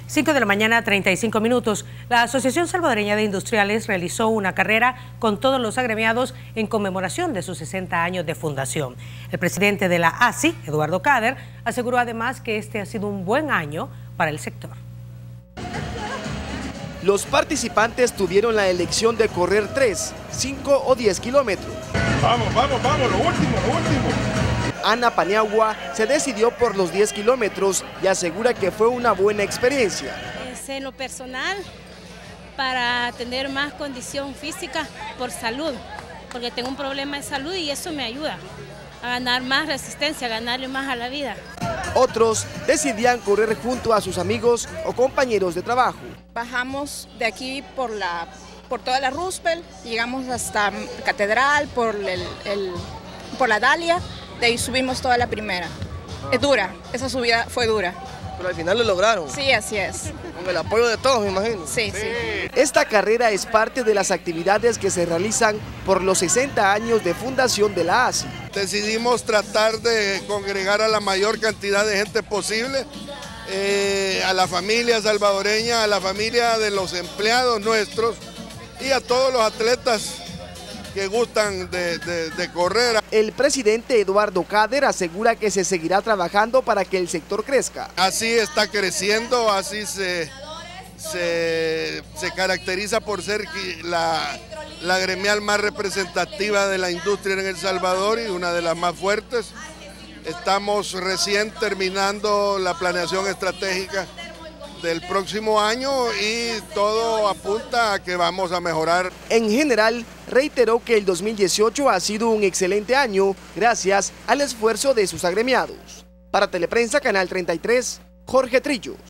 5 de la mañana, 35 minutos. La Asociación Salvadoreña de Industriales realizó una carrera con todos los agremiados en conmemoración de sus 60 años de fundación. El presidente de la ASI, Eduardo Cader, aseguró además que este ha sido un buen año para el sector. Los participantes tuvieron la elección de correr 3, 5 o 10 kilómetros. Vamos, lo último. Ana Paniagua se decidió por los 10 kilómetros y asegura que fue una buena experiencia. En lo personal, para tener más condición física por salud, porque tengo un problema de salud y eso me ayuda a ganar más resistencia, a ganarle más a la vida. Otros decidían correr junto a sus amigos o compañeros de trabajo. Bajamos de aquí por toda la Roosevelt, llegamos hasta Catedral, por la Dalia, de ahí subimos toda la primera. Es dura, esa subida fue dura. Pero al final lo lograron. Sí, así es. Con el apoyo de todos, me imagino. Sí. Esta carrera es parte de las actividades que se realizan por los 60 años de fundación de la ASI. Decidimos tratar de congregar a la mayor cantidad de gente posible, a la familia salvadoreña, a la familia de los empleados nuestros y a todos los atletas que gustan de correr. El presidente Eduardo Cader asegura que se seguirá trabajando para que el sector crezca. Así está creciendo, así se caracteriza por ser la gremial más representativa de la industria en El Salvador y una de las más fuertes. Estamos recién terminando la planeación estratégica del próximo año y todo apunta a que vamos a mejorar. En general, reiteró que el 2018 ha sido un excelente año gracias al esfuerzo de sus agremiados. Para Teleprensa, Canal 33, Jorge Trillo.